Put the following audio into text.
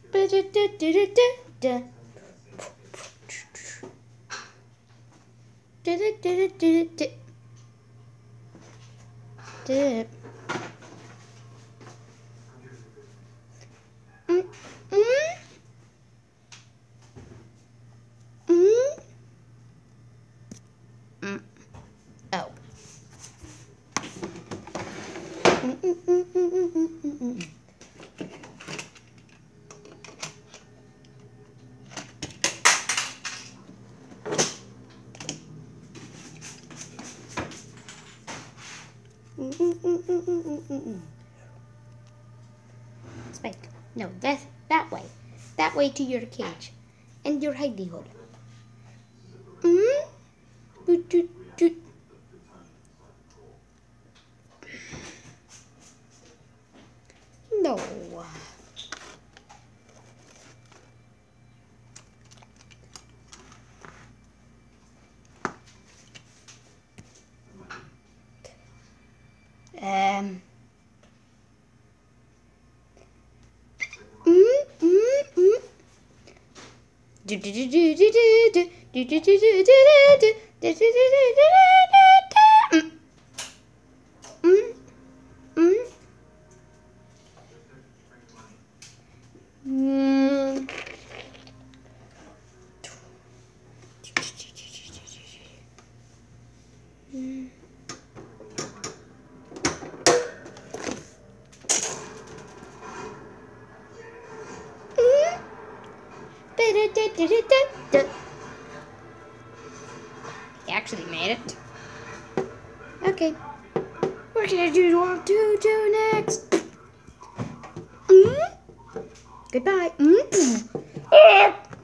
Oh. Spike. No, that way. That way to your cage. And your hidey hole. No. He actually made it. Okay. We're gonna do 1, 2, 2 next. Goodbye.